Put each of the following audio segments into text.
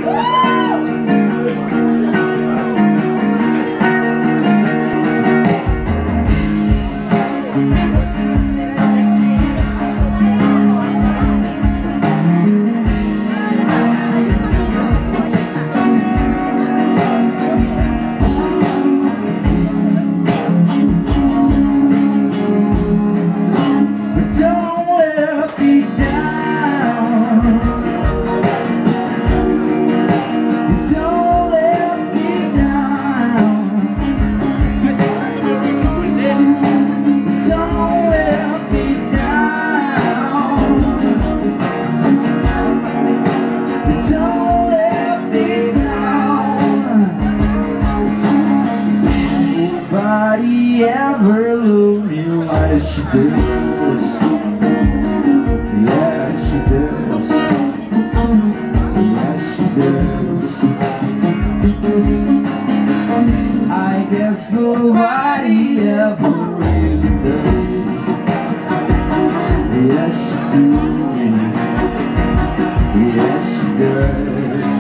Nobody ever loved me like she does. Yeah, she does. Yeah, she does. I guess nobody ever really does. Yeah, she does. Yeah, she does.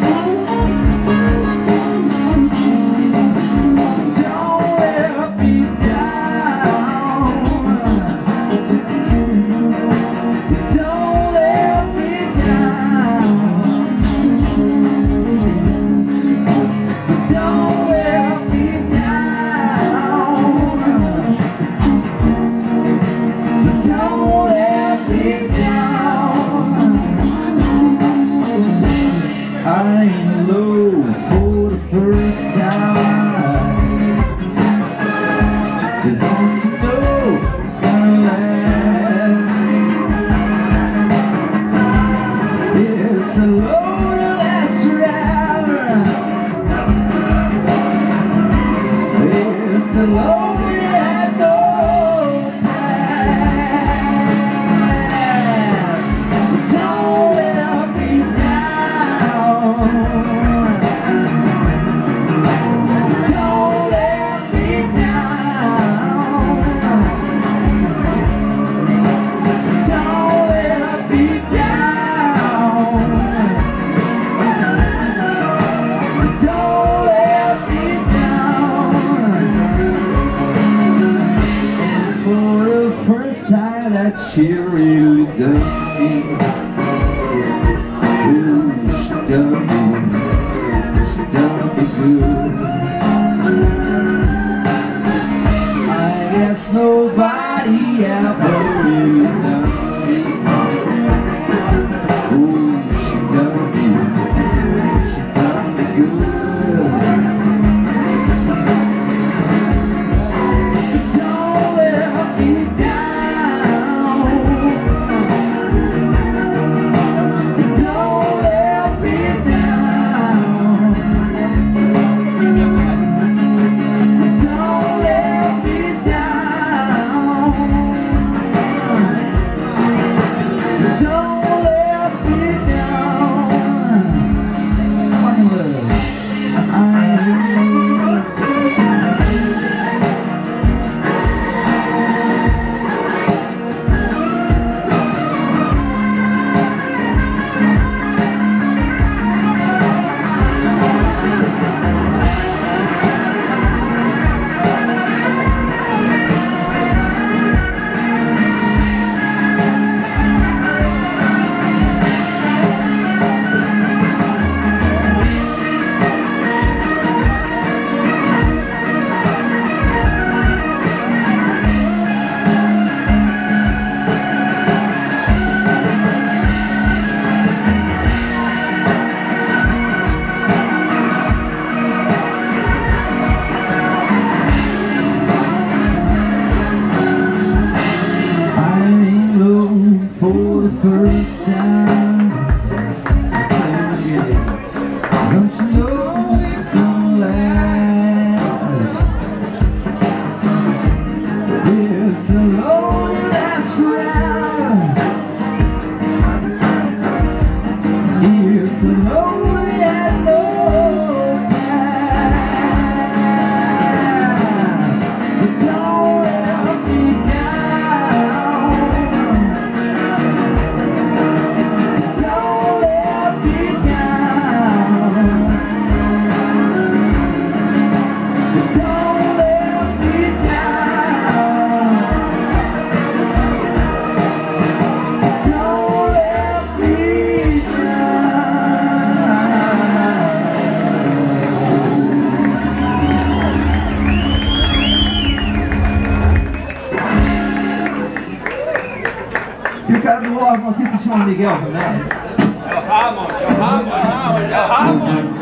I'm low for the first time. Don't you know it's gonna last? It's a low that lasts forever. It's a low that had no past. Don't let me down. Don't let me down. Don't let me down. Don't let me down. For the first time that she really done me. Ooh, she done me. She done me good. I guess nobody ever really done me. Ooh, she done me. She done me good. Don't let me down. Don't let me down. São Miguel também. É o Ramon, é o Ramon, é o Ramon.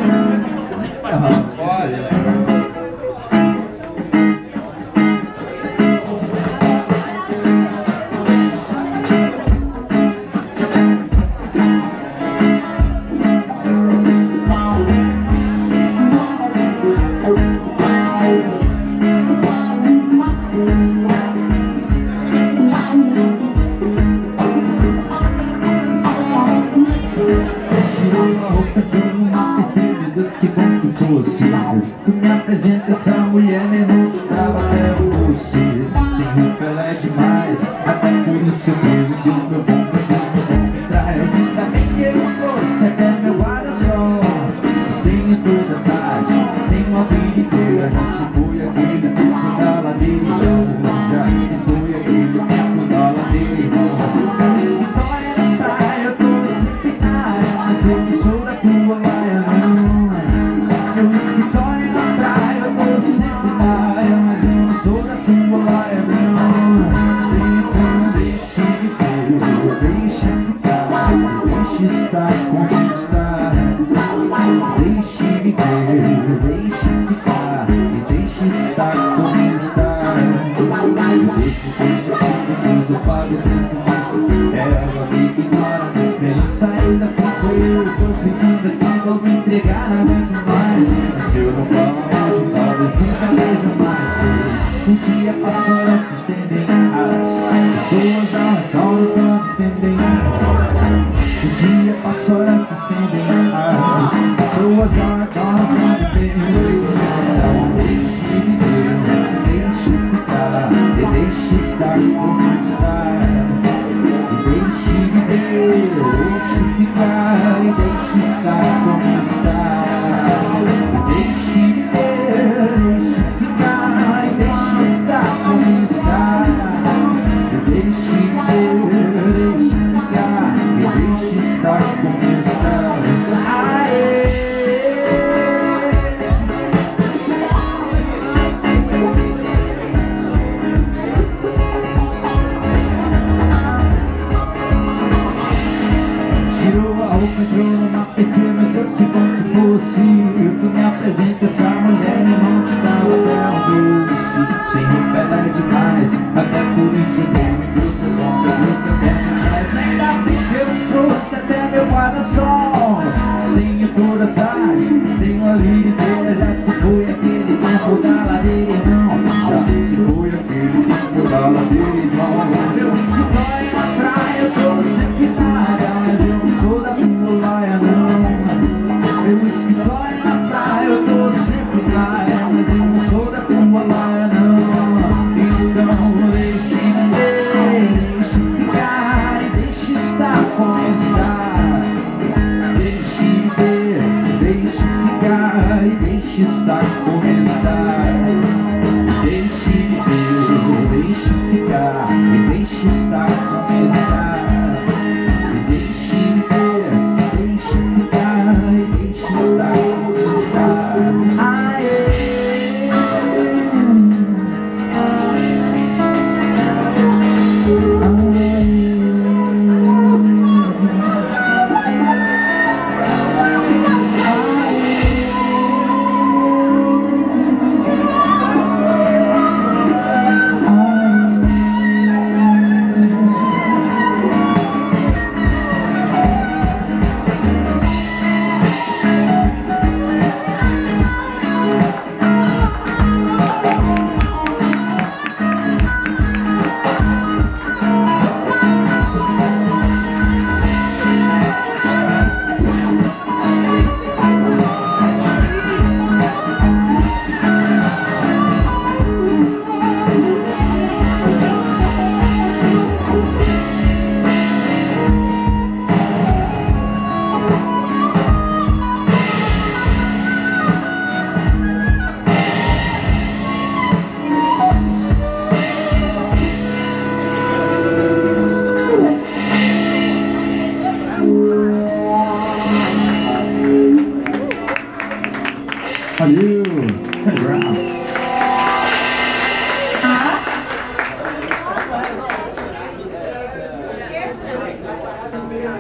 Que bom que fosse. Tu me apresenta essa mulher, meu irmão, te dava até o doce. Sem roupa ela é demais, até por isso eu creio em Deus, meu bom, meu Deus, meu bom me traz. Ainda bem que eu trouxe até meu guarda-sol. Tenho toda a tarde, tenho a vida inteira. Se foi aquele tempo da ladeira, já se foi aquele tempo da ladeira. Meu escritório é na praia, eu tô sempre na área, mas eu não sou da tua laia, não. Meu escritório é na praia, eu tô sempre na área, mas eu não sou da tua laia, não. Então deixa viver, deixa ficar, deixa estar como está. Deixe viver, deixe ficar e deixe estar como está. Mesmo que eu chego, mas eu pago dentro. Ela me ignora, na esperança ainda fico eu. Tô ficando aqui, vou me entregar, não aguento mais. Mas se eu não falo hoje, talvez nunca veja mais. Pois o dia passou, elas se estendem. As pessoas ao redor não estão entendendo. O dia passou, elas se estendem. As pessoas ao redor não estão entendendo. Então deixe viver, deixe ficar e deixe estar como está. E deixe viver, deixe ficar e deixe estar como está. E deixe viver, deixe ficar e deixe estar como está. E deixe viver, deixe ficar e deixe estar como está. Tirou a roupa, entrou numa PC, meu Deus, que bom que fosse. Tu me apresenta essa mulher, meu irmão, te dava até um doce. Sem roupa ela é demais, até por isso eu tenho Deus, meu bom, meu Deus, meu bem demais. Ainda bem que eu trouxe até meu guarda-sol. Tenho toda a tarde, tenho a vida inteira. Já se foi aquele tempo da ladeira, irmão. Já se foi aquele tempo da ladeira, irmão. Meu escritório na praia, eu tô sempre na área, mas eu não sou da tua laia, não. Meu escritório na praia, eu tô sempre na área, mas eu não sou da tua laia, não. Então deixe viver, deixe ficar e deixe estar como está. Deixe viver, deixe ficar e deixe estar como está. Deixe viver, deixe ficar e deixe estar como está. E deixe viver, deixe ficar e deixe estar como está. Aê. Valeu! Turn around.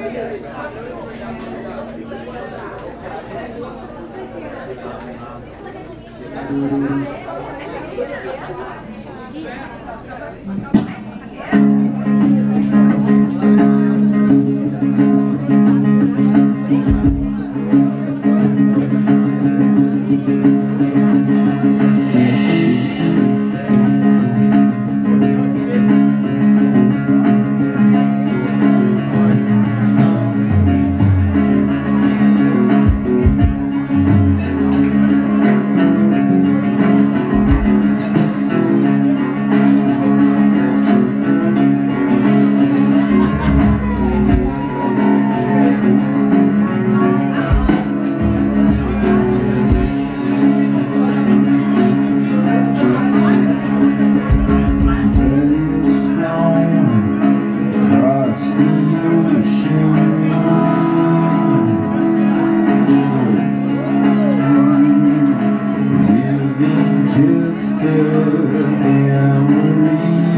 Just a memory,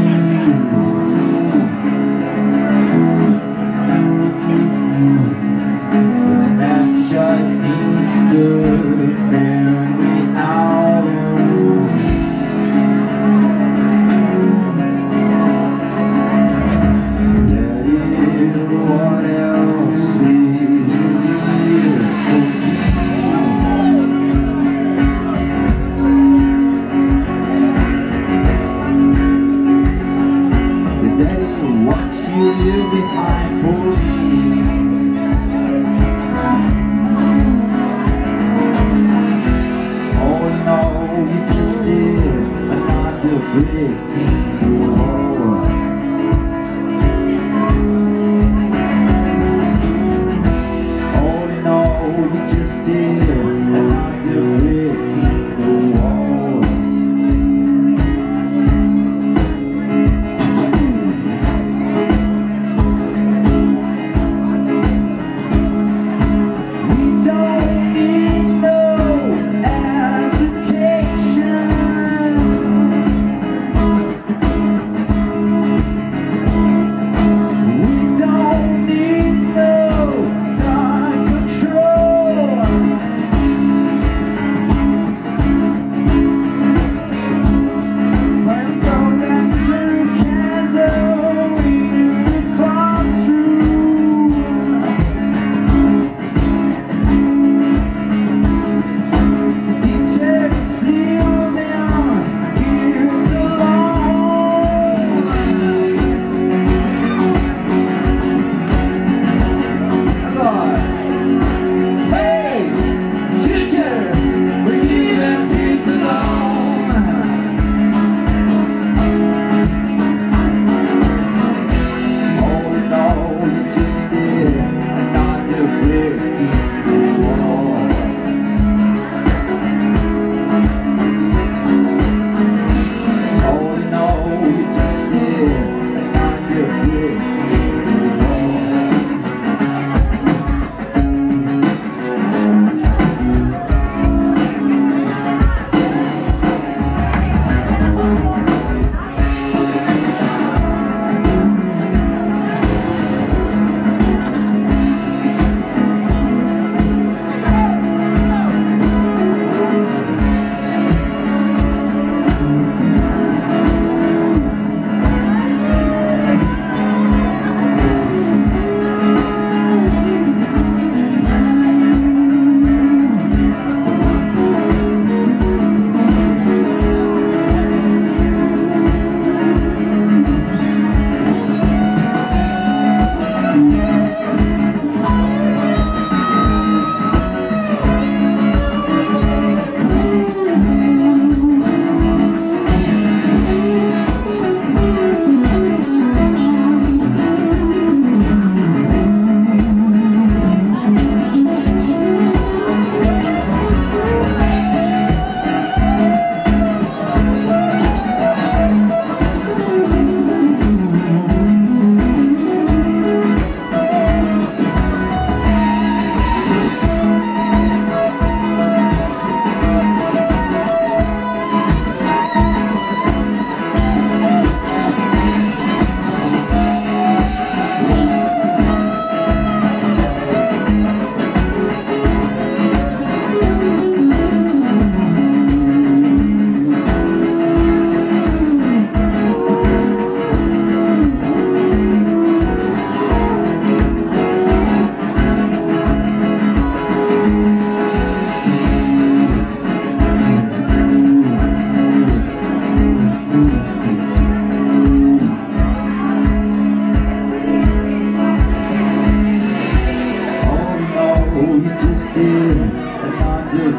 a snapshot in the family album. Daddy, what else would you need from me? What you leave behind for me.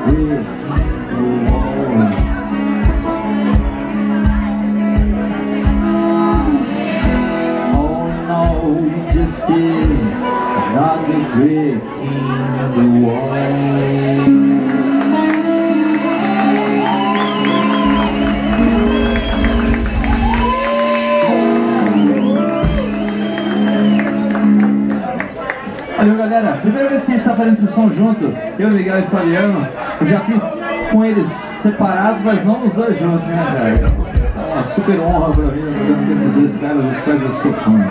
breaking the wall. Oh no, you just did another breaking the wall. Valeu, galera, primeira vez que a gente tá fazendo esse som junto, eu, Miguel e Fabiano. Eu já fiz com eles separados, mas não os dois juntos, né, velho? É uma super honra pra mim, jogando com esses dois caras, os quais eu sou fã.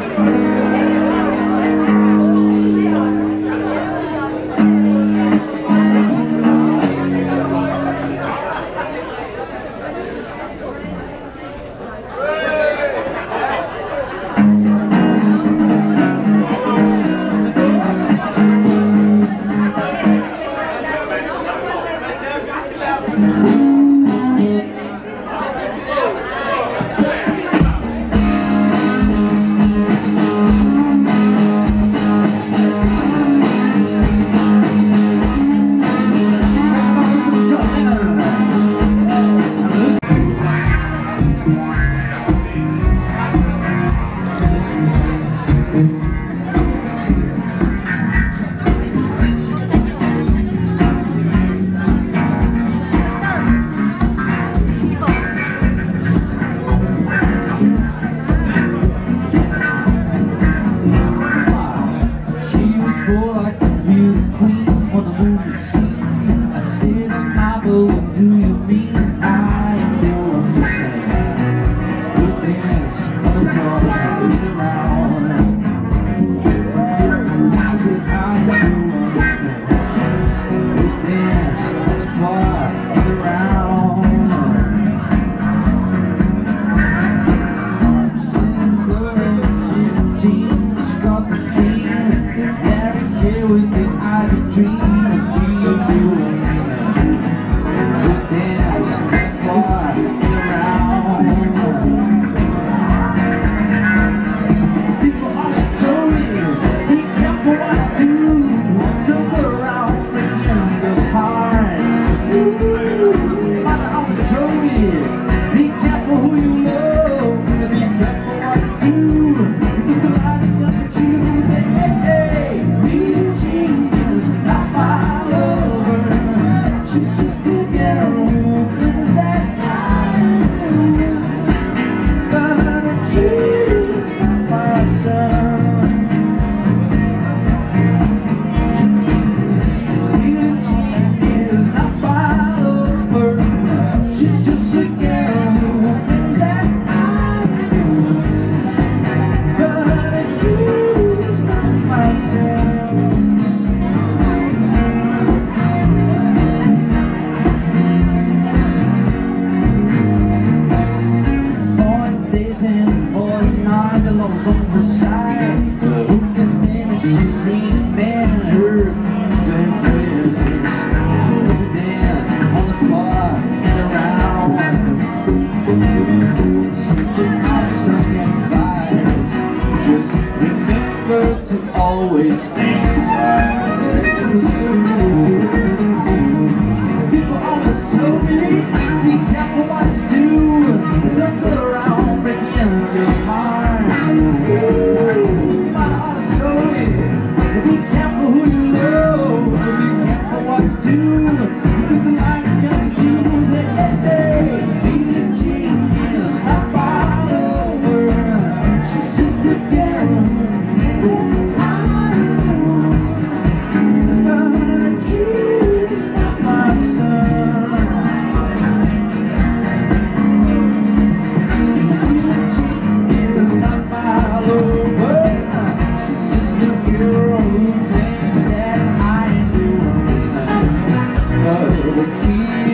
Always things like this. People always tell me, be careful what to do. Don't go around breaking youngers' hearts. My honest story, be careful who you love. Be careful what to do, because the lines come to you. Hey, Billie Jean is not bought over. She's just a girl. The key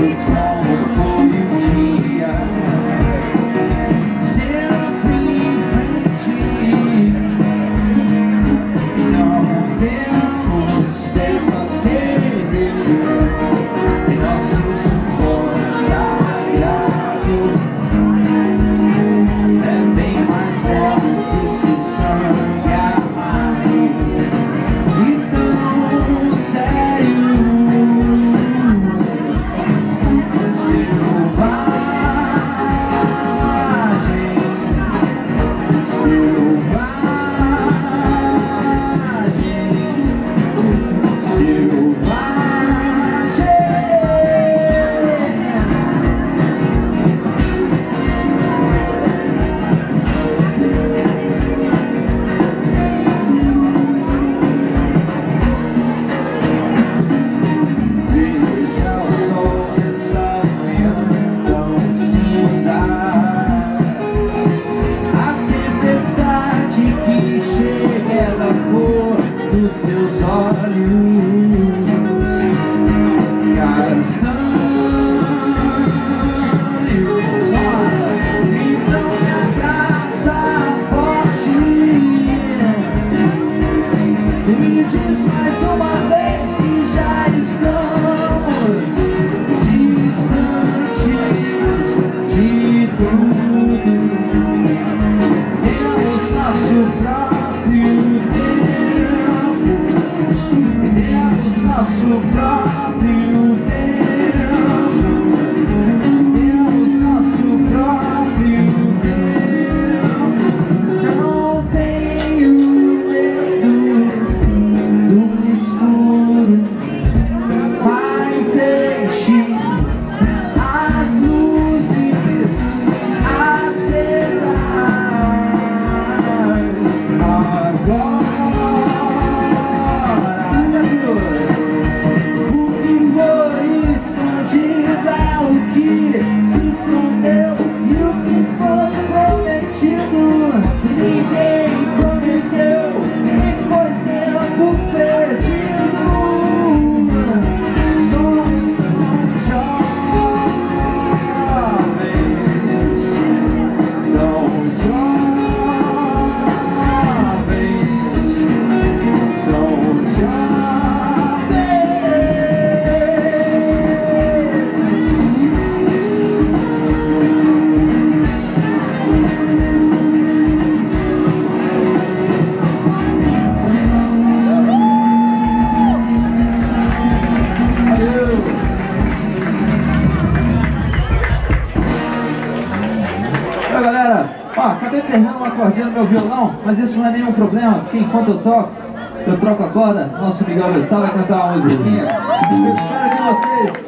Acabei perdendo uma cordinha no meu violão, mas isso não é nenhum problema, porque enquanto eu toco, eu troco a corda, nosso Miguel Bestal vai cantar uma musiquinha. Eu espero que vocês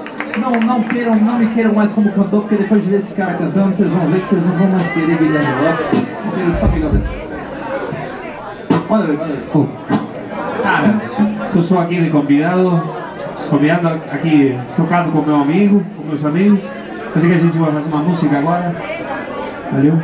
não me queiram mais como cantor, porque depois de ver esse cara cantando, vocês vão ver que vocês não vão mais querer Guilherme Lopes, porque só Miguel Bestal. Manda ver. Cara, eu sou aqui de convidado aqui tocando com meu amigo, com meus amigos, assim que a gente vai fazer uma música agora. Valeu?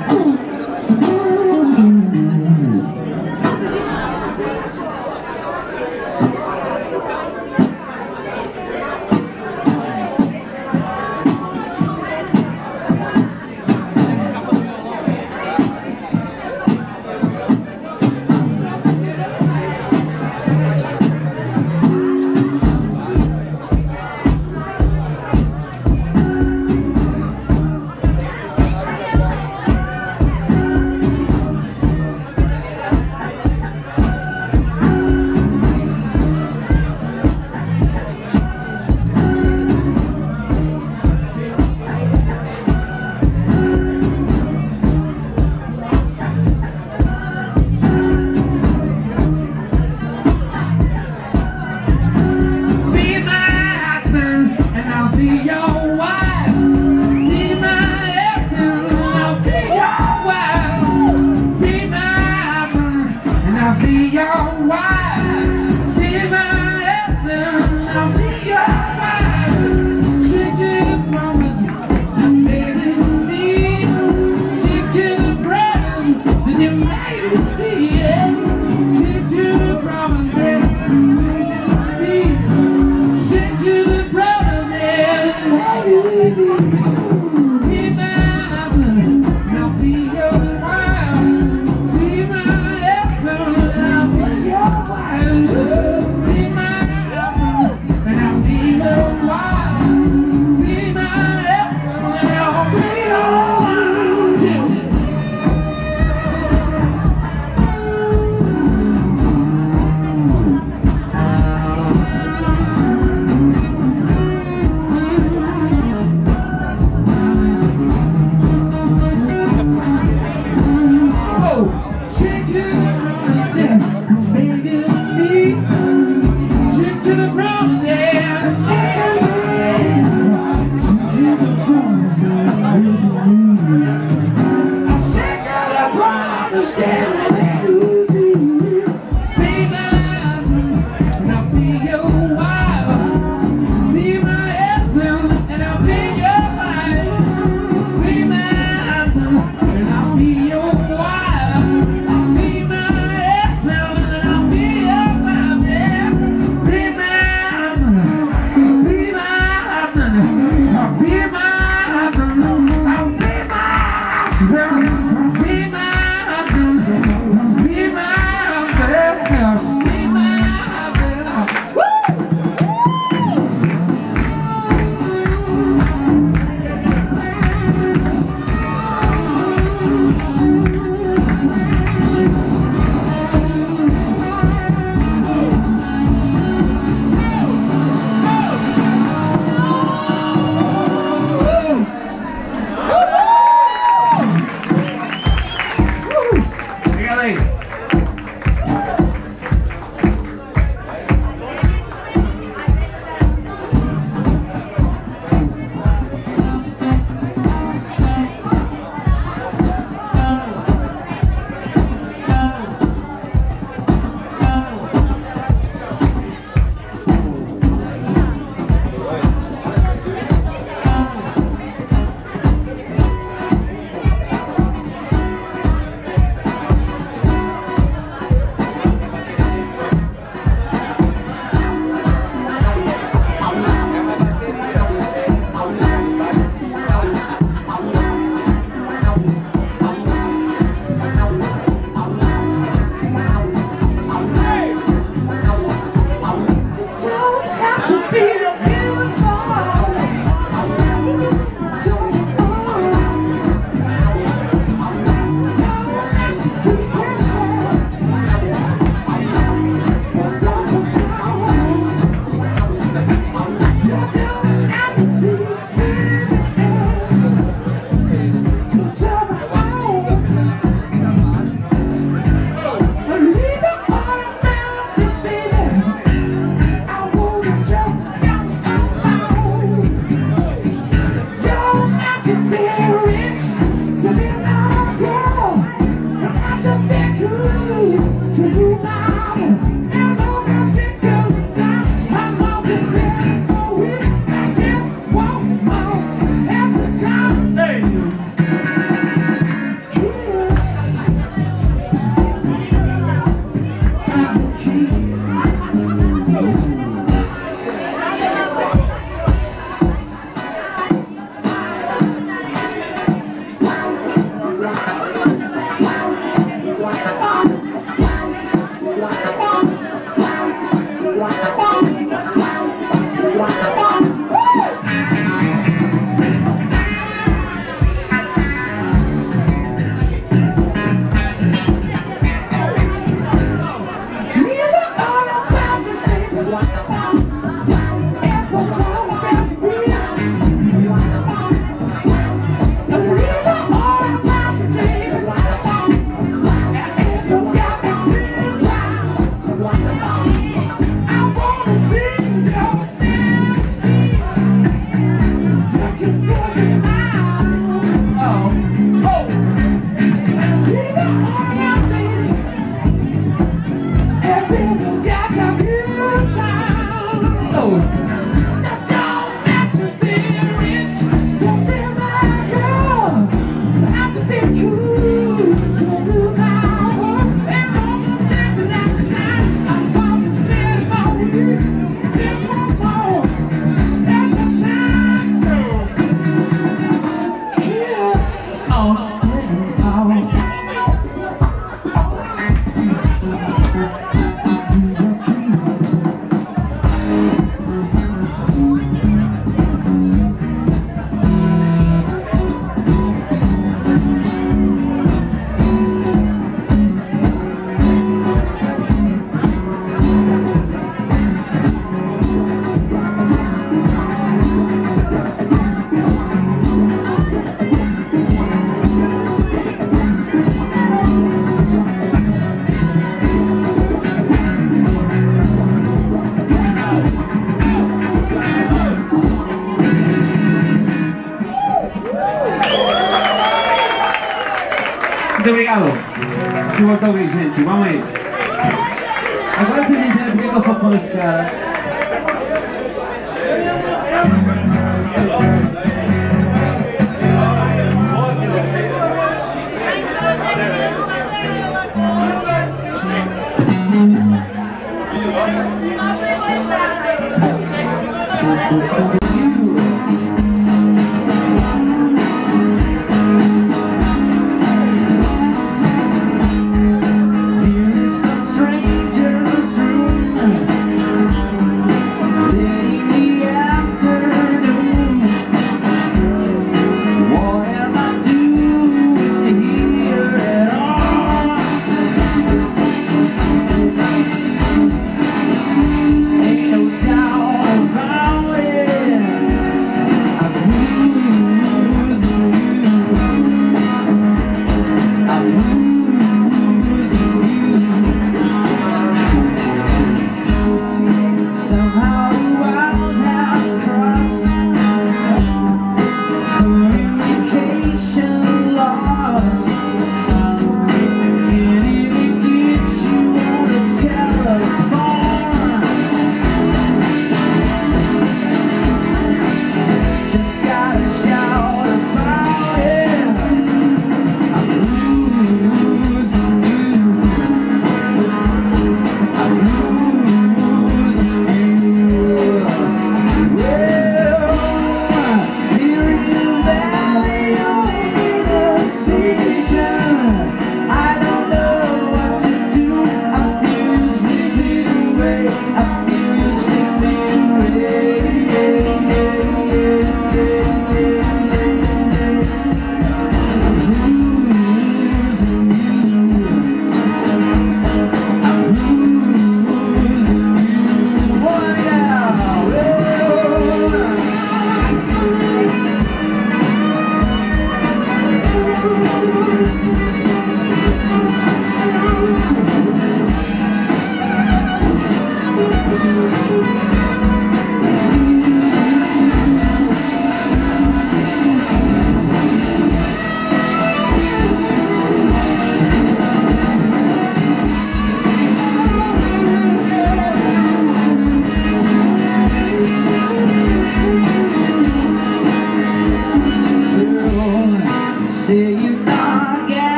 Muito obrigado. Que voltou bem, gente. Vamos aí. Agora vocês entendem por que eu sou fã desse cara.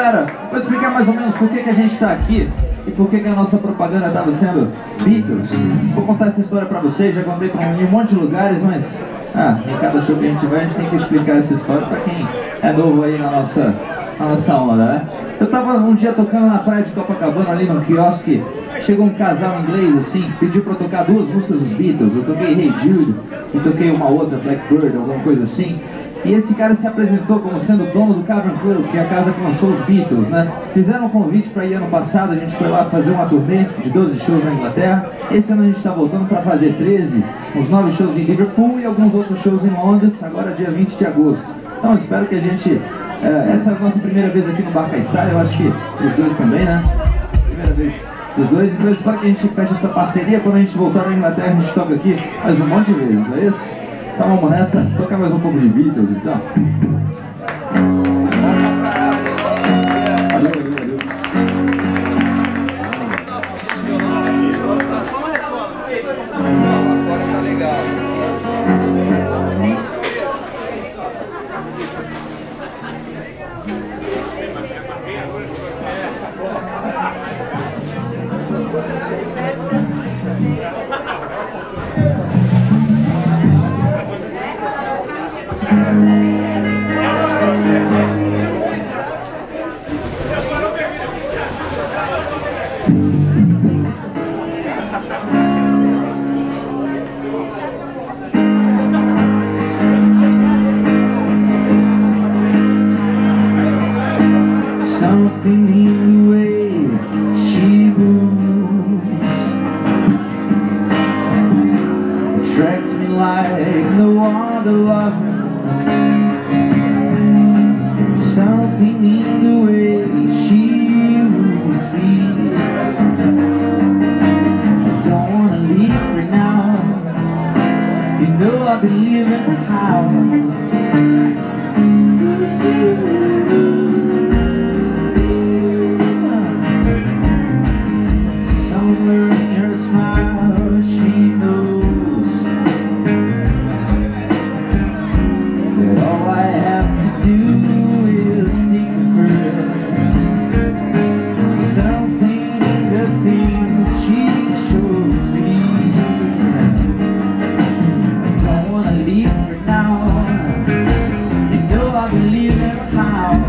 galera, vou explicar mais ou menos por que a gente está aqui e por que a nossa propaganda estava sendo Beatles. Vou contar essa história pra vocês, já contei em um monte de lugares, mas em cada show que a gente vai, a gente tem que explicar essa história pra quem é novo aí na nossa onda, né? Eu tava um dia tocando na praia de Copacabana, ali no quiosque. Chegou um casal inglês assim, pediu pra eu tocar 2 músicas dos Beatles. Eu toquei Hey Jude e toquei uma outra, Blackbird, alguma coisa assim. E esse cara se apresentou como sendo o dono do Cavern Club, que é a casa que lançou os Beatles, né? Fizeram um convite para ir ano passado, a gente foi lá fazer uma turnê de 12 shows na Inglaterra. Esse ano a gente está voltando para fazer 13, uns 9 shows em Liverpool e alguns outros shows em Londres, agora dia 20 de agosto. Então eu espero que a gente... essa é a nossa primeira vez aqui no Bar Caiçara, eu acho que os dois também, né? Primeira vez dos dois, então eu espero que a gente feche essa parceria. Quando a gente voltar da Inglaterra, a gente toca aqui mais um monte de vezes, não é isso? Então vamos nessa, tocar mais um pouco de Beatles, então. Valeu. Something in the way she moves attracts me like no other lover. Something in the way she moves me. I don't wanna leave her now. You know I've been living how. Somewhere in her smile she knows that all I have to do is think of her. Something in the things she shows me. I don't wanna leave her now. You know I believe in how.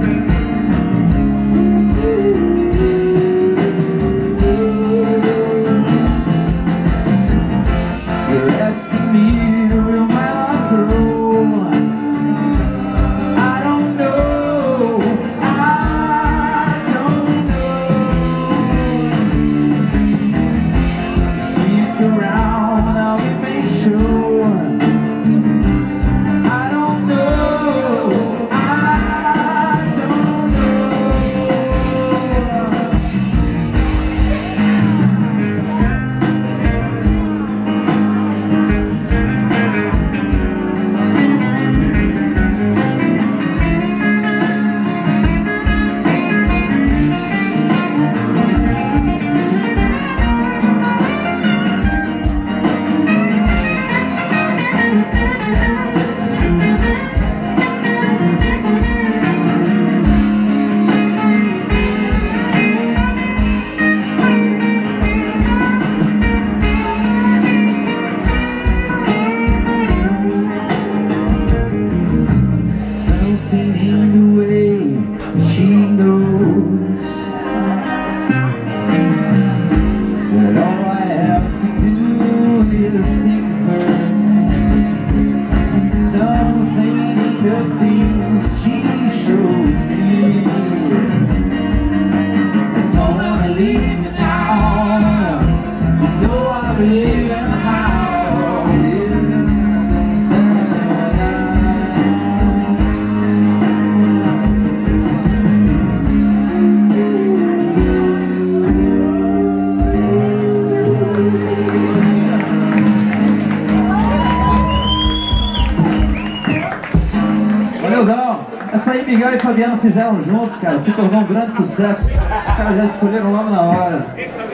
Essa aí Miguel e Fabiano fizeram juntos, cara, se tornou um grande sucesso. Os caras já escolheram logo na hora.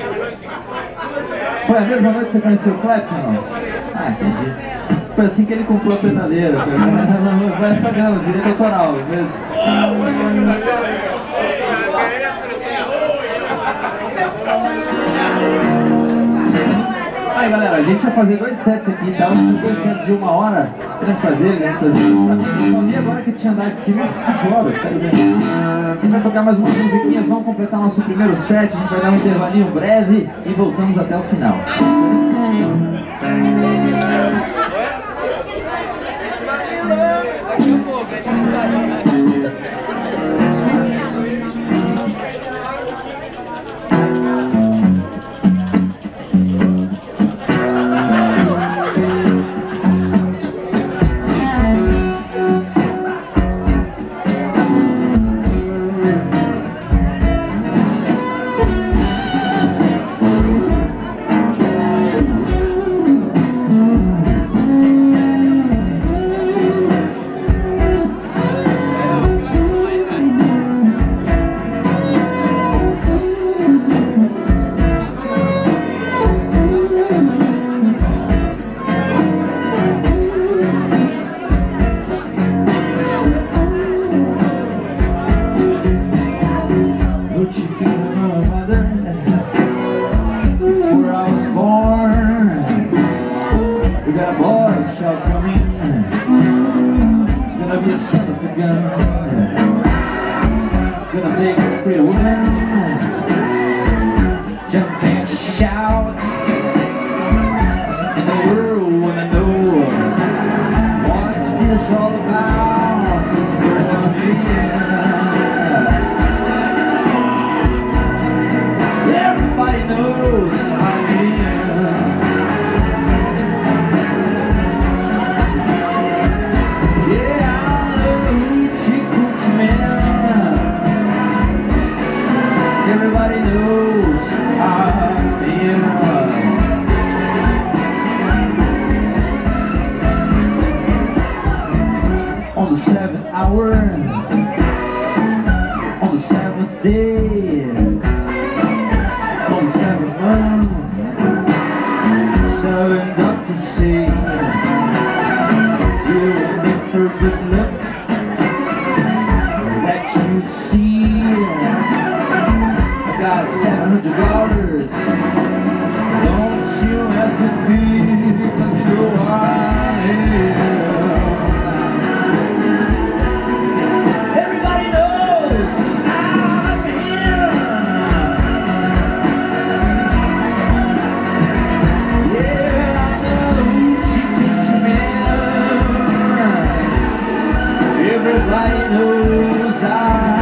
Foi a mesma noite que você conheceu o Clapton, não? Ah, entendi. Foi assim que ele comprou a pedaleira. Vai essa grana, direito autoral, mesmo. aí, galera, a gente vai fazer 2 sets aqui, tá? São 2 sets de 1 hora. Queremos fazer. Eu só vi agora que tinha andado de cima agora, sério mesmo. A gente vai tocar mais umas musiquinhas, vamos completar nosso primeiro set. A gente vai dar um intervalinho breve e voltamos até o final. Gonna make a pretty woman jump and shout, and the world wanna know what's this all about. This girl here, everybody knows I'm here. Yeah, I'm the hoochie coochie man. Everybody knows I'm here. On the 7th hour, on the 7th day, on the 7th month, 7 doctors say you're in for good luck. That you see, got $700. Don't you ask me, because you know I am. Everybody knows I'm here. Yeah, I'm the hoochie coochie man. Everybody knows I'm here.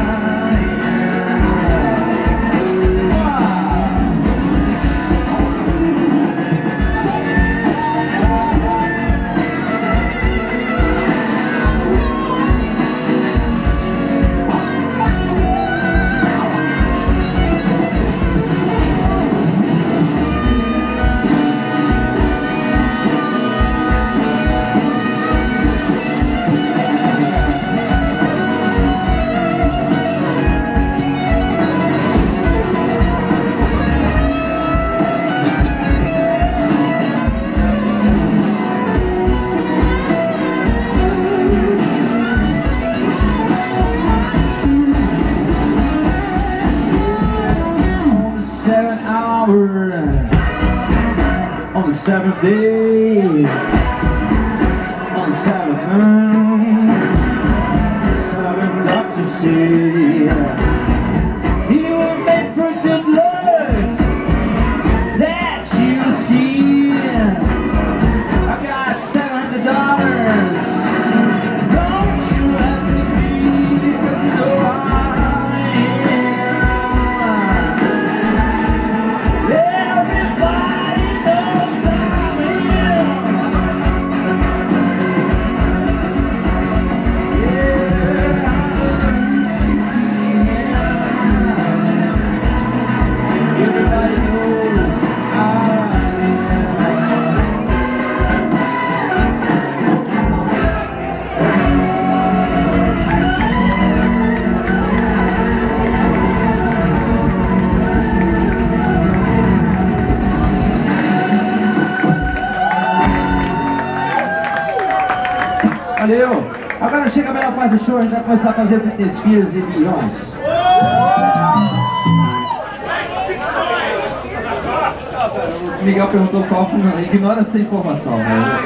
On the 7th day, on the 7th moon, 7 doctors say you were made for good luck. That you see, I got $700. Don't you ask me, because you know I am. Everybody knows I'm here. Yeah, everybody knows I'm here. Valeu! Agora chega a melhor parte do show, a gente vai começar a fazer Britney Spears e Beyoncé. O Miguel perguntou qual foi, ignora essa informação, né?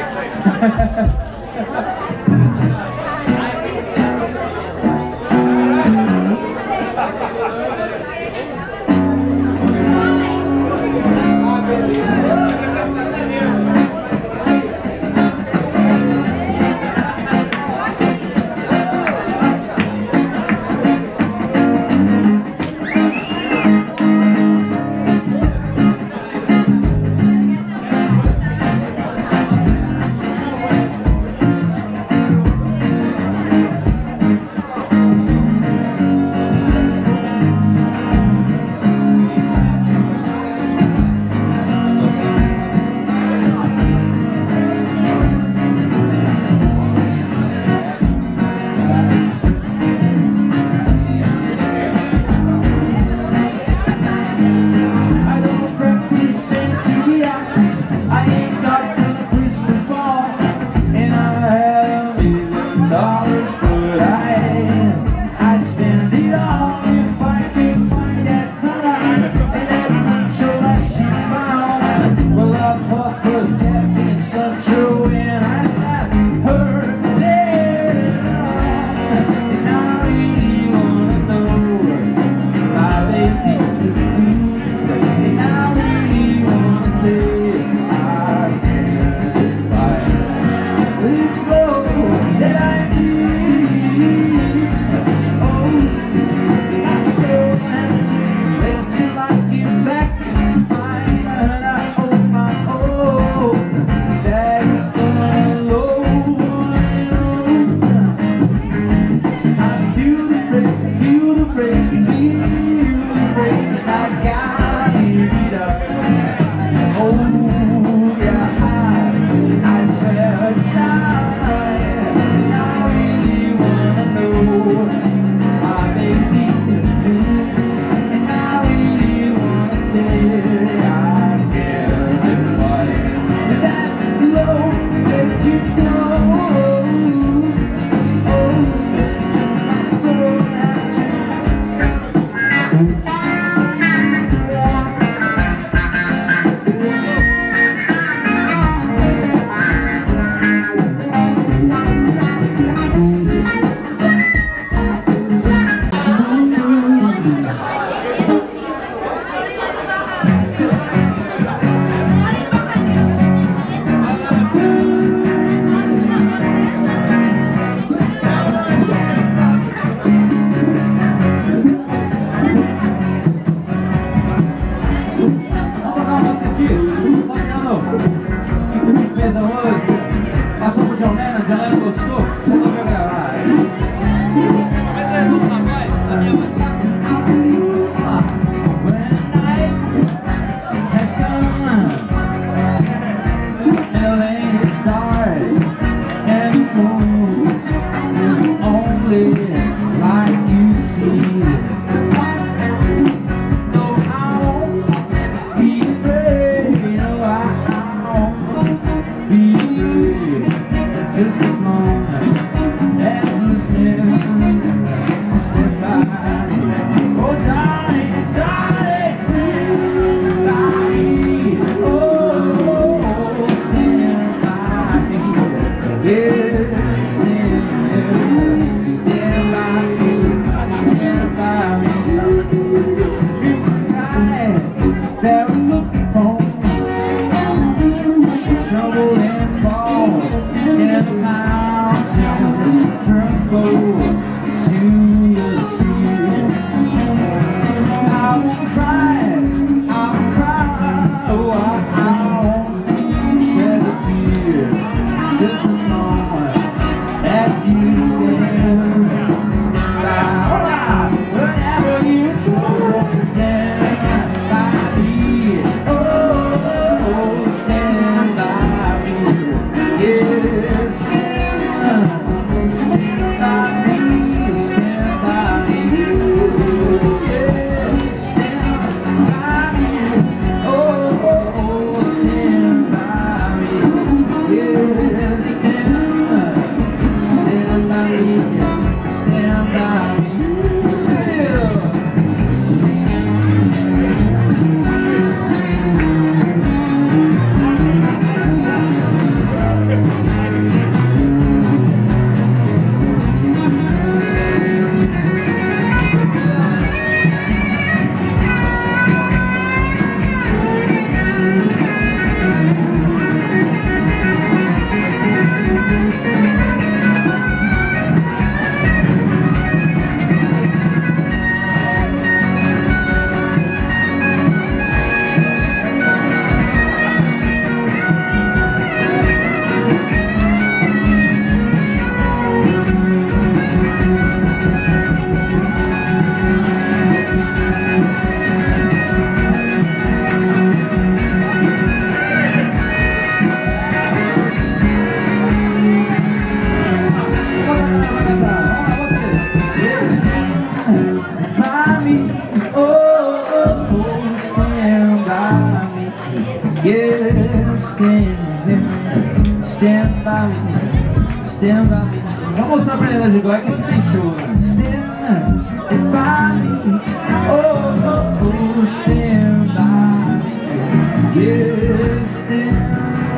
Be Yeah, stand by me, stand by me. Vamos mostrar pra ela de agora que aqui tem show, né? Stand by me, oh, oh, oh, stand by me. Yeah, stand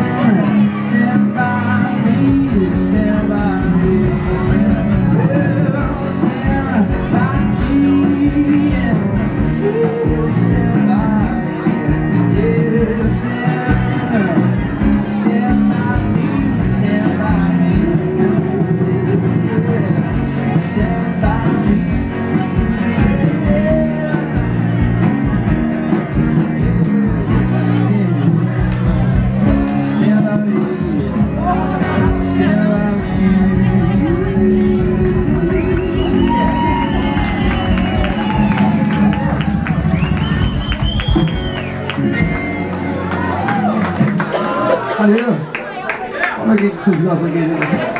by me, stand by me. Yeah, stand by me, yeah, stand by me. Yeah, stand by me, stand by me. Stand by me. Stand by me. Stand by me. Valeu! Olha aqui que vocês gostam aqui, gente.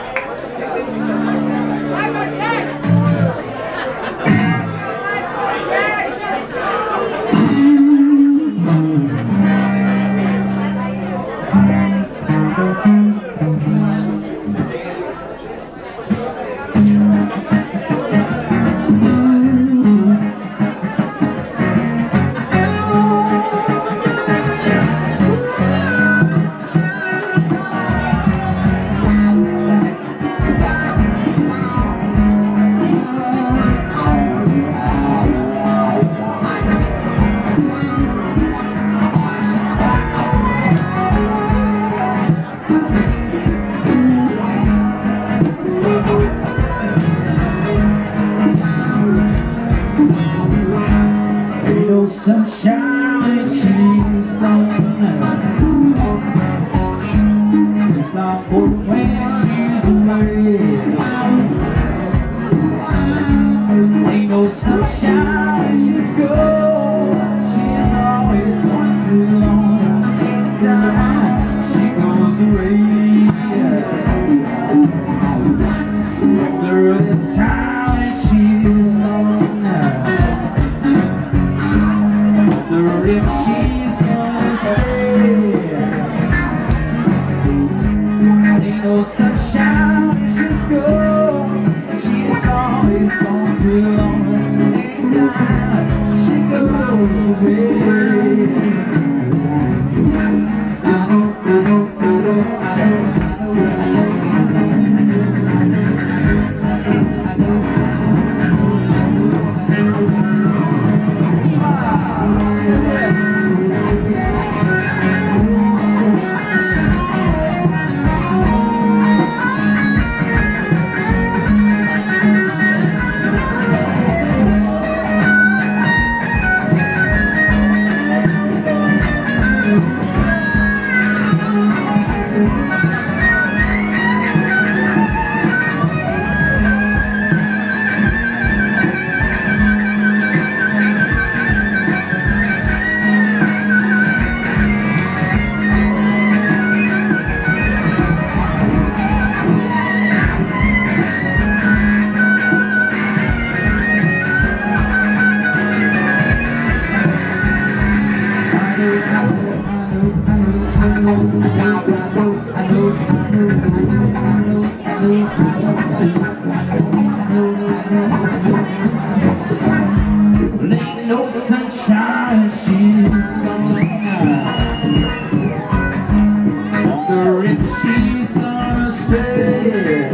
Sunshine, she's gone. It's not for when she's away. Ain't no sunshine, she's gone. She's always gone too long. Anytime she goes away, there is time she's gone. If she's gonna stay, ain't no sunshine, she's gone. She's always gone too long. Anytime she goes away, I know. Ain't no sunshine, she's gone. Wonder if she's gonna stay.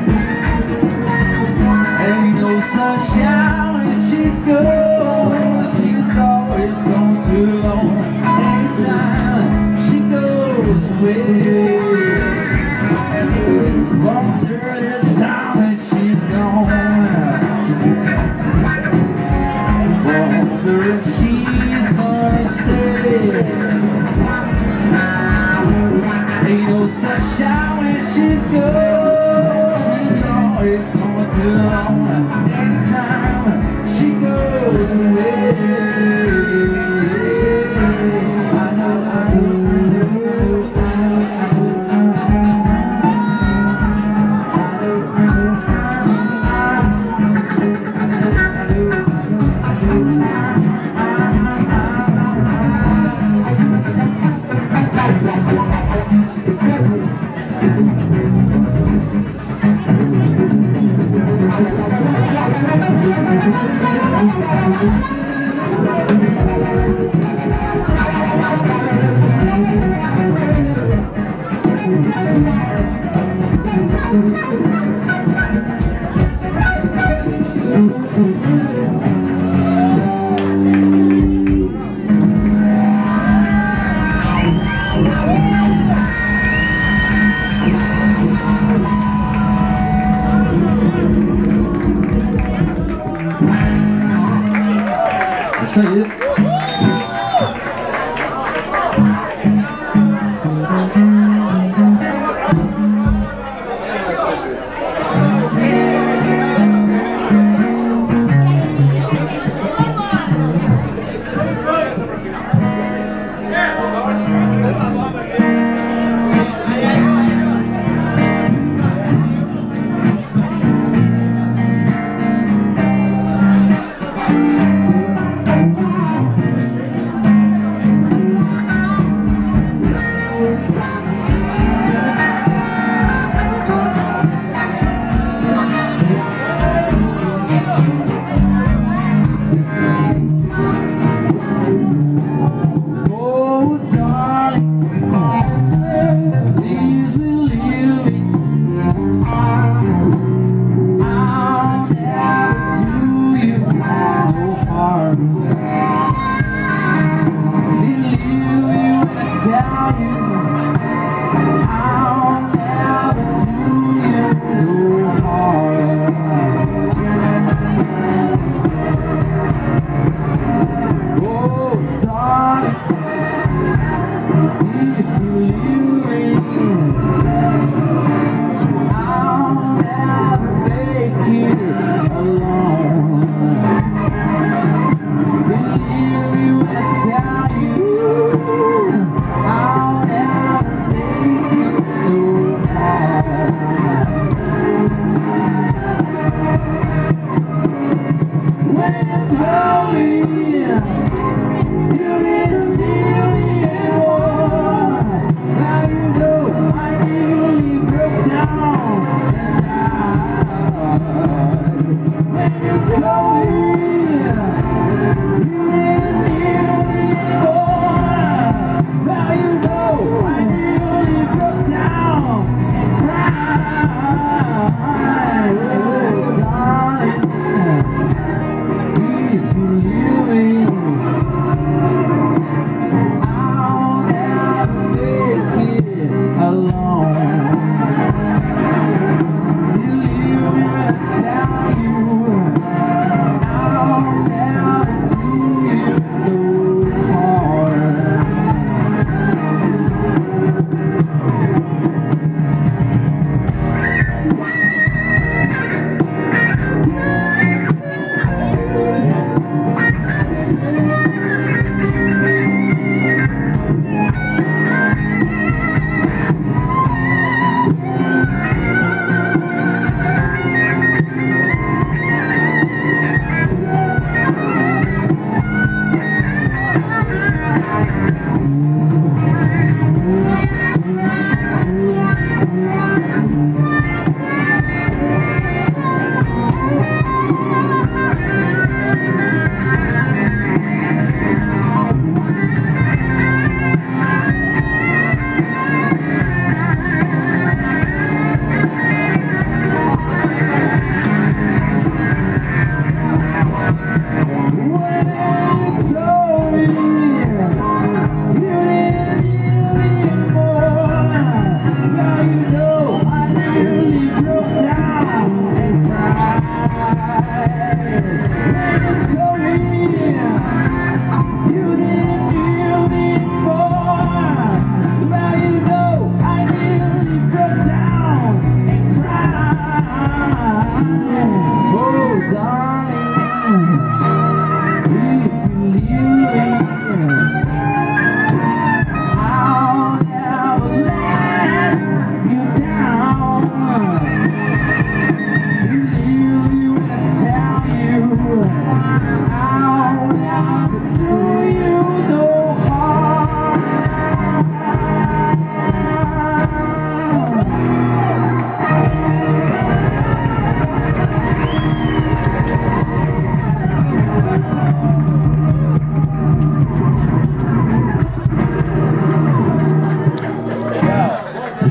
Ain't no sunshine, she's gone. She's always gone too long. Anytime she goes away, wonder this time she's gone. Wonder if she's gonna stay. Ain't no sunshine when she's gone. She's always gone too long. Anytime she goes away, I know.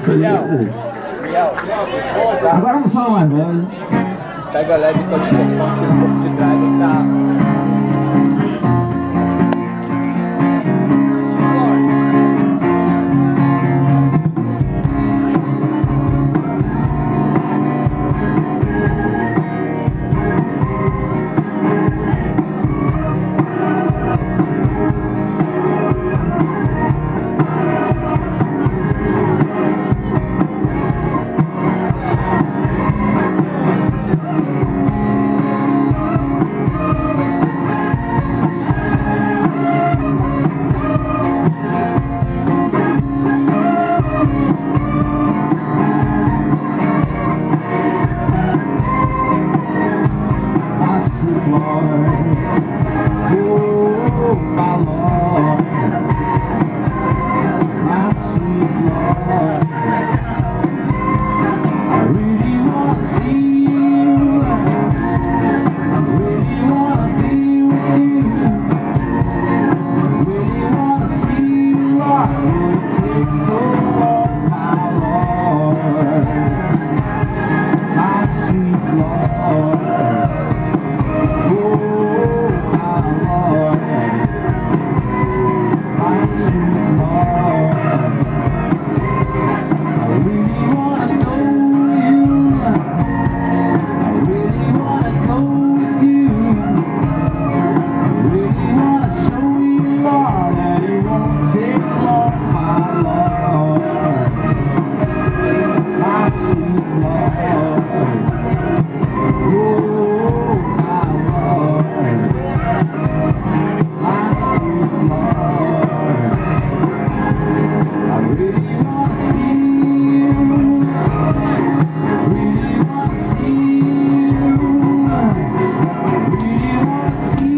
isso aí. Agora não sola mais voz. Pega leve com a distorção, tira um pouco de drive e tá.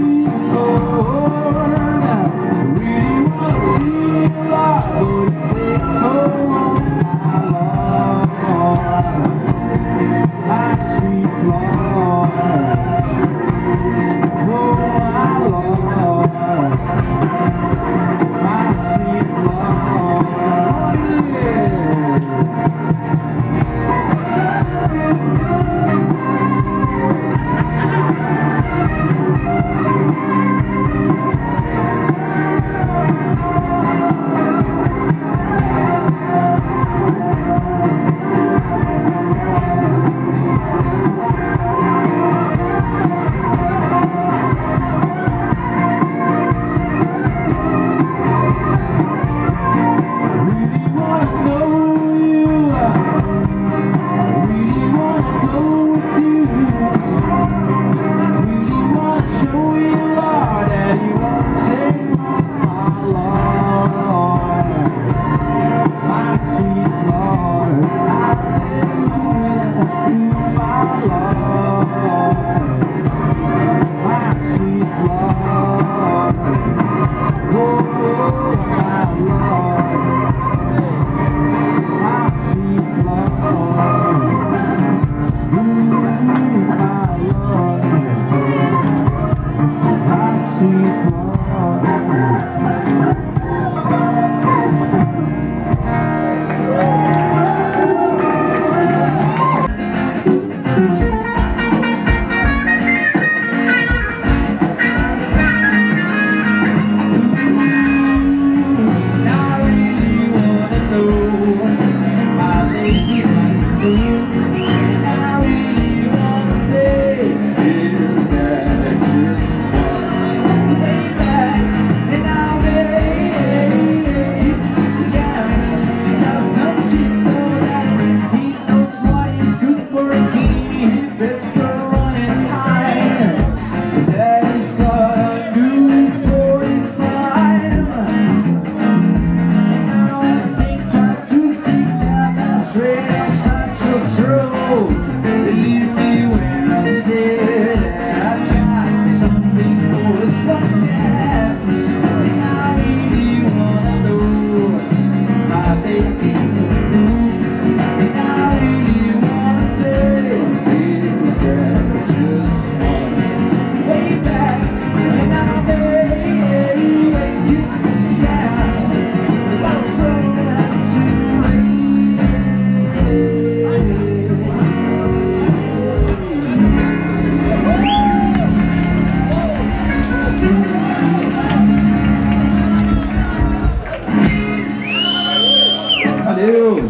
Say Valeu!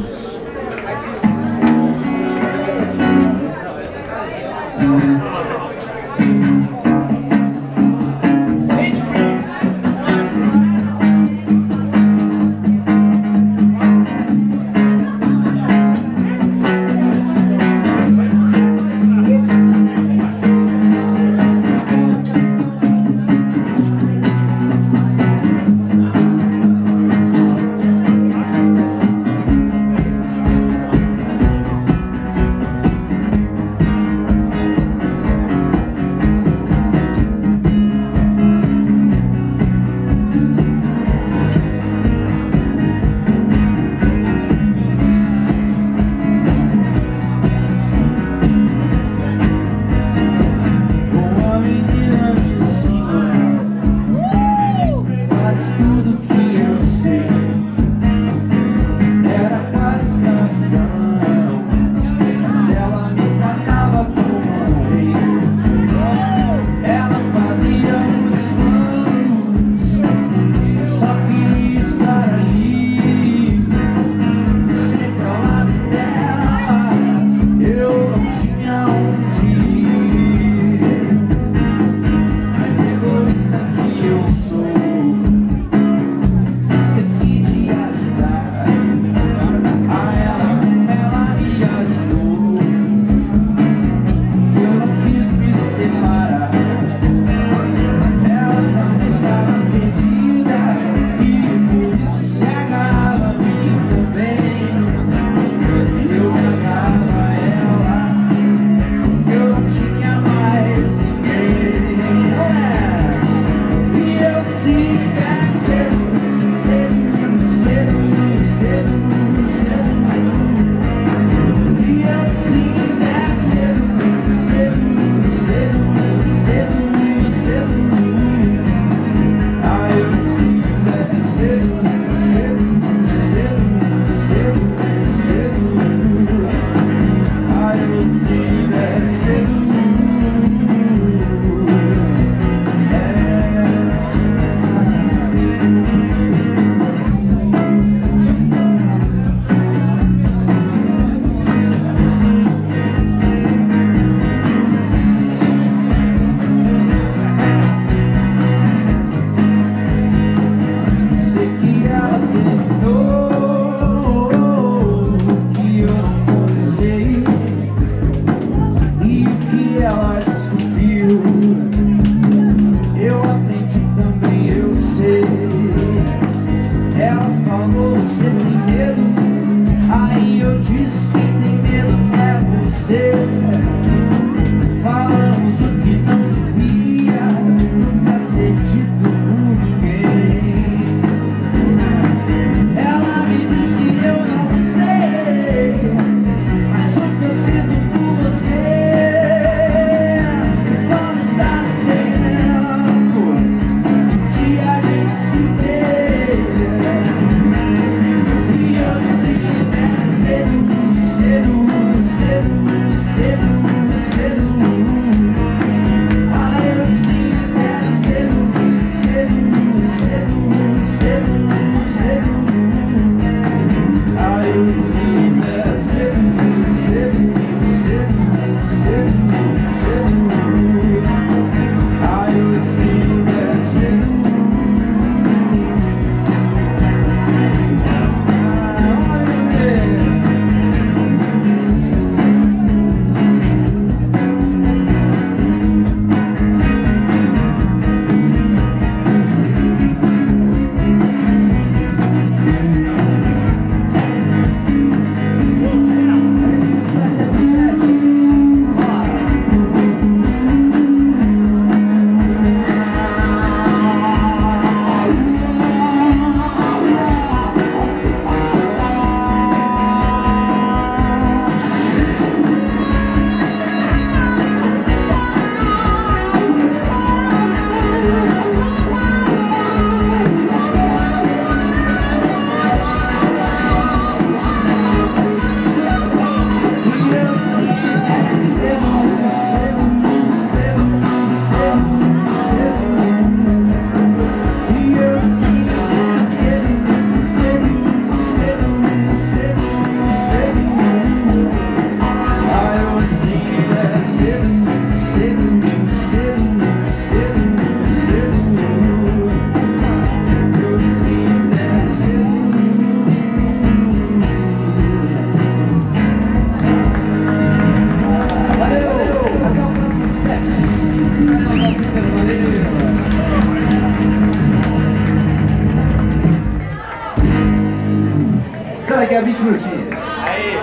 Até daqui a 20 minutinhos. Aí,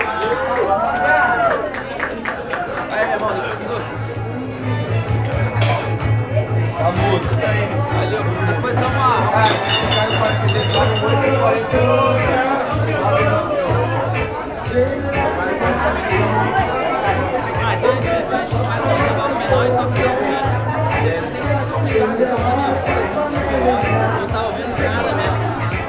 depois dá uma... Não tá ouvindo nada mesmo.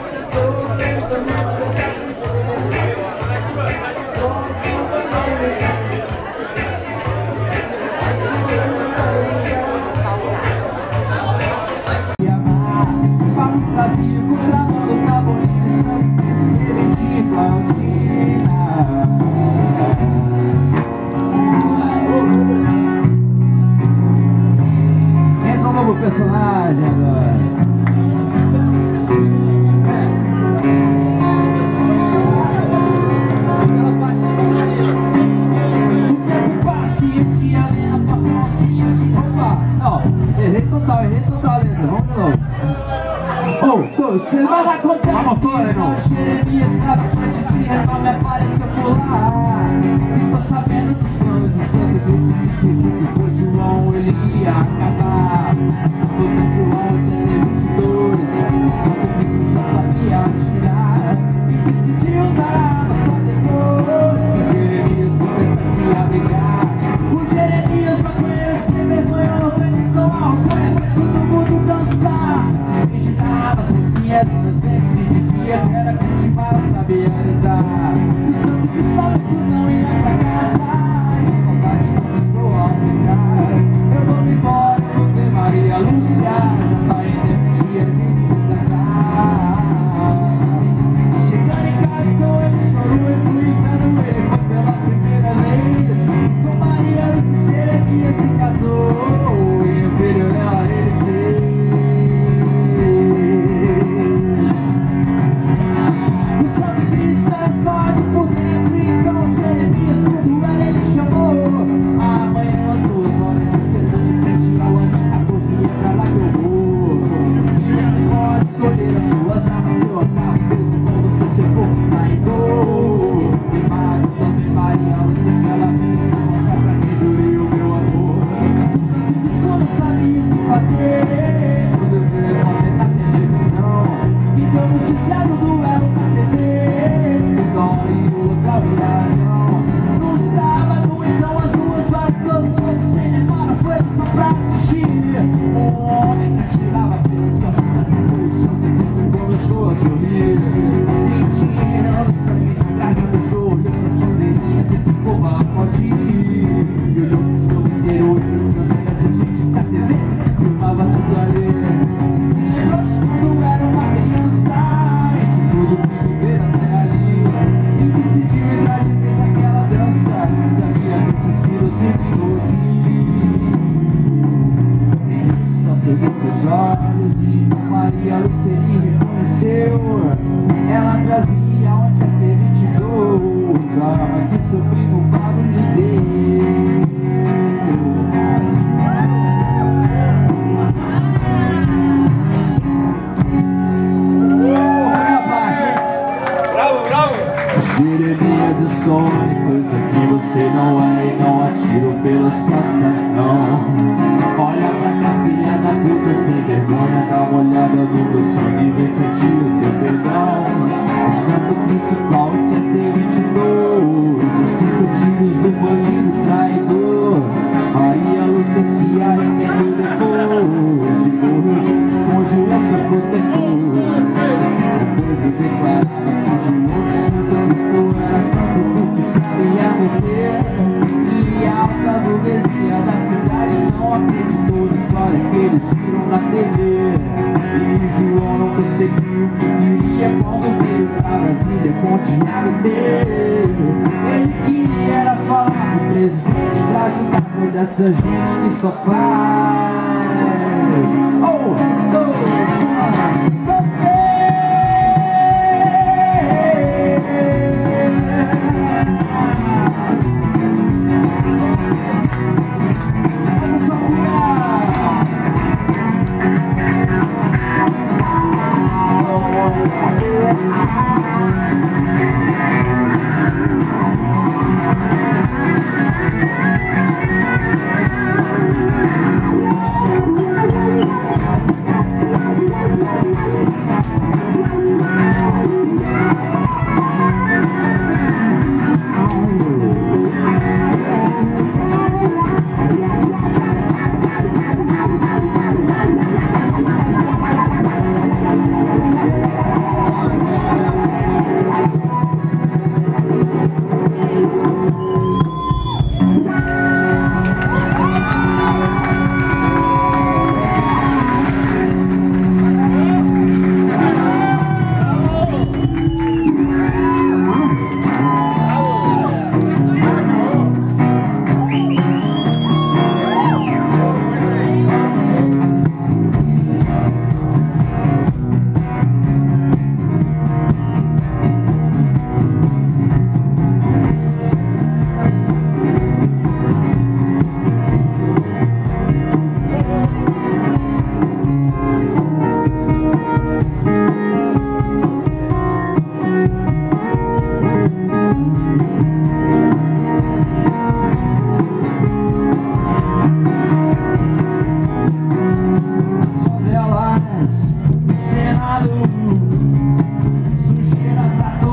Entra um novo personagem agora. Errei total, Leandro. Vamos de novo. 1, 2, 3, mas acontece. Vamos fora, irmão. Jeremias, traficante de renome, apareceu por lá. Ficou sabendo dos planos de Santo Cristo. Disse que depois de João ele ia acabar. Todo João tinha 22. O Santo Cristo já sabia atirar. E decidiu usar a arma só depois que Jeremias começasse a brigar. O Jeremias, maconheiro sem vergonha, organizou a alcunha, faz todo mundo dançar. Desvirginava as mocinhas inocentes e dizia que era cultivar, não sabia rezar. O santo cristólogo não ia pra casa e a saudade começou a aumentar. Eu vou me embora, vou ver Maria Lúcia, já tá indo dia de se casar. Chegando em casa com ele, chorou e pro inferno ele foi pela primeira vez. Com Maria Lúcia, Jeremias se casou e o filho dela ele fez. O Santo Cristo era só de por dentro, então Jeremias tudo ela ele chamou. Amanhã às 2 horas da cena de frente ao lanche, a cozinha pra lá que eu vou. E você pode escolher as suas armas, teu carro mesmo com você ser pouco traidor. E Maria também, Maria Lúcia, ela vem pra mostrar pra quem jurei o meu amor. O Santo Cristo não sabia o que fazer, quando eu vi ele na televisão. E deu noticiado do duelo na TV, Sidão e outra viagem. No sábado, então, às 2 horas, todos os sem demora foi só pra assistir. Um homem que tirava pelas costas da sedução, Cristo começou a sorrir. Sentindo sangue na garganta, olhando as bandeirinhas e ficou aplaudir. E olhou pro show inteiro, outras câmeras e gente na TV filmava tudo ali. Se lembrou de quando era uma criança e de tudo que viveram até ali. E decidiu entrar de vez naquela dança. Sabia que esses filhos sempre estou aqui. Só seguiu seus olhos e Maria Luceli reconheceu. Ela trazia onde a C22, a arma que seu primo Pablo lhe deu. Jeremias, eu sou uma coisa que você não é e não atiro pelas costas, não. Olha pra cá, filha da puta, sem vergonha, dá uma olhada no meu sangue e vem sentir o teu perdão. O Santo Cristo Cláudio C22, os 5 tiros do bandido traidor. Maria Lúcia se arrependeu depois e morreu junto com João, seu protetor. O povo declarava que João de Santo Cristo era santo porque sabia morrer. E a alta burguesia da cidade não acreditou na história que eles viram na TV. E João não conseguiu o que queria quando veio pra Brasília com o diário dele. Ele queria era falar com o presidente pra ajudar toda essa gente que só faz. 1, 2, 1, sofrer.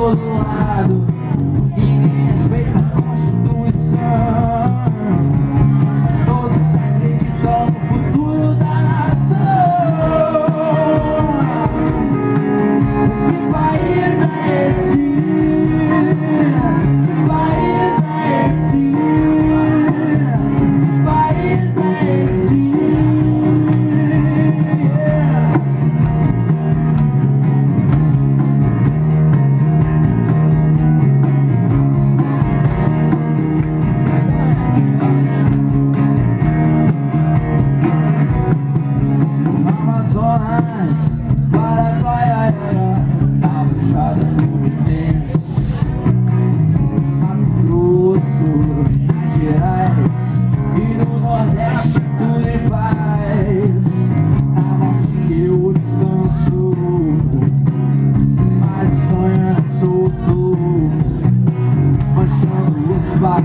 todo lado, ninguém respeita a Constituição, mas todos acreditam no futuro da nação. Que país é esse? Que país é esse? Que país é esse? Amazonas, Paraguaiana, na Baixada Fluminense, Mato Grosso, Minas Gerais e no Nordeste tudo em paz. Na morte eu descanso, mas o sonho é solto, manchando os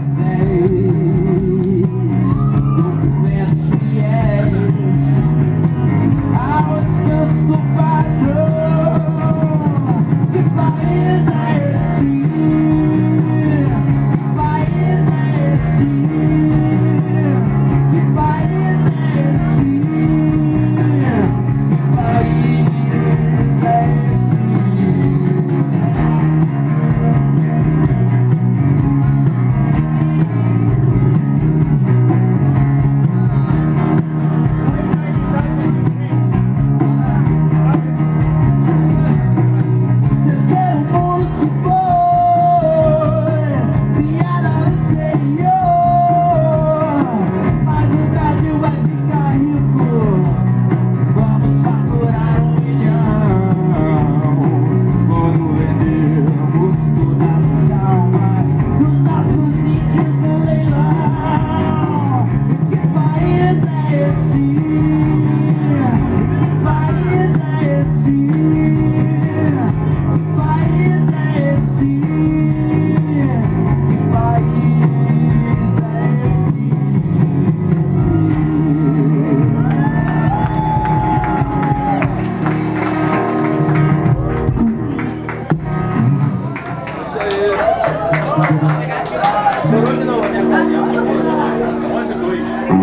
papéis, documentos fiéis ao descanso do patrão. Que país é esse? Que país é esse? Que país é esse? Que país é esse? Terceiro mundo se foi, piada no exterior, mas o Brasil vai ficar rico. Vamos faturar 1 milhão quando vendermos todas as almas dos nossos índios no leilão. Que país é esse? Que país é esse? Que país é esse? Que país é esse? Isso aí. Por onde não? Olha, 11-2.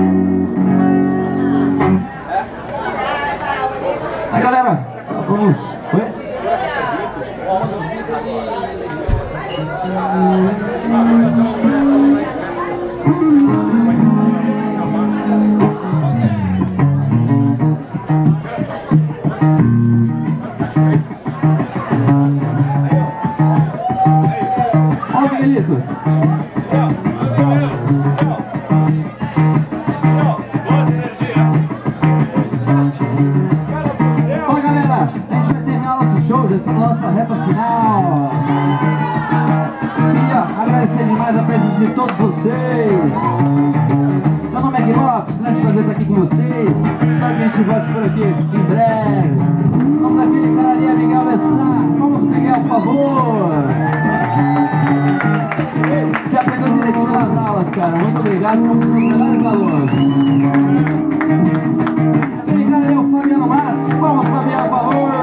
Aí galera, vamos. Oi? Ó o Miguelito. Ó galera, a gente vai terminar nosso show, dessa nossa reta final. E ó, agradecer demais a presença de todos vocês. Meu nome é Gui Lopes, grande prazer estar aqui com vocês. Espero que a gente volte por aqui em breve. Vamos daquele cara ali, Miguel Messar. Vamos, Miguel, por favor. Você aprendeu direitinho nas aulas, cara. Muito obrigado, somos os melhores alunos. Aquele cara ali é o Fabiano Matos. Vamos, Fabiano, por favor.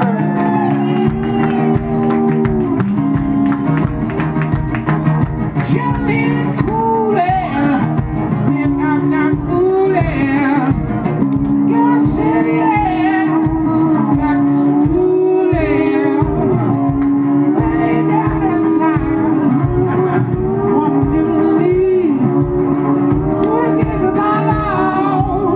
Give my love.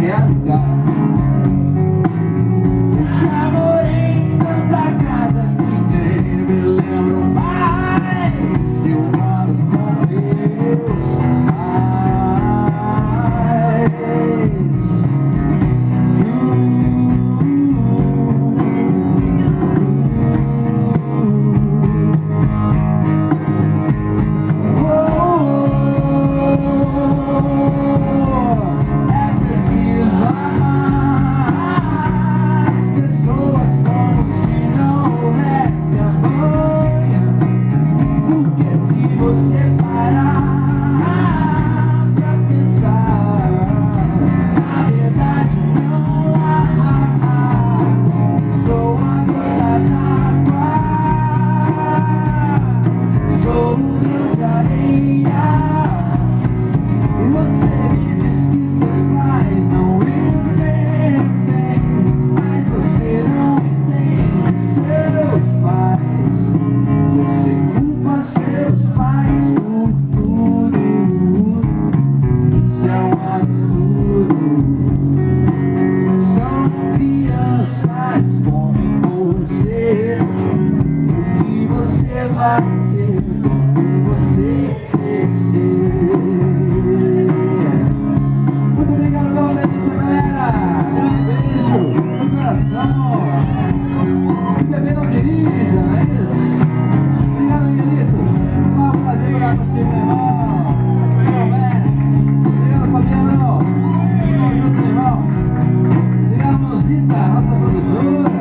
qualquer lugar. Eu já morei em tanta casa que nem me lembro mais. Eu moro com meus vai ser quando você crescer. Muito obrigado pela presença, galera. Um beijo no coração. Se beber não dirija, não é isso? Obrigado, Miguelito. É um prazer jogar contigo, meu irmão. Senhor mestre. Obrigado, Fabiano. Tamo junto, meu irmão. Obrigado, Manzita, nossa produtora.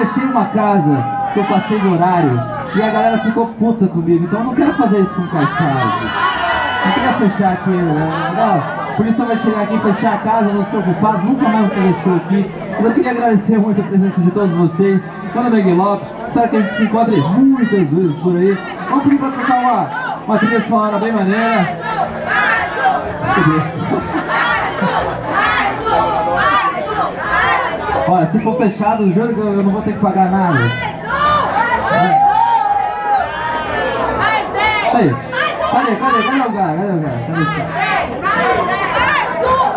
fechei uma casa que eu passei no horário e a galera ficou puta comigo, então eu não quero fazer isso com o Kaysar. Eu queria fechar aqui, a polícia vai chegar aqui, fechar a casa, eu vou ser ocupado, nunca mais vou fazer show aqui. Mas eu queria agradecer muito a presença de todos vocês. Meu nome é Gui Lopes, espero que a gente se encontre muitas vezes por aí. Vamos pedir pra tocar uma trilha sonora bem maneira. Olha, se for fechado, juro que eu não vou ter que pagar nada. Aí, cadê o cara? Cadê o cara? Cadê o cara?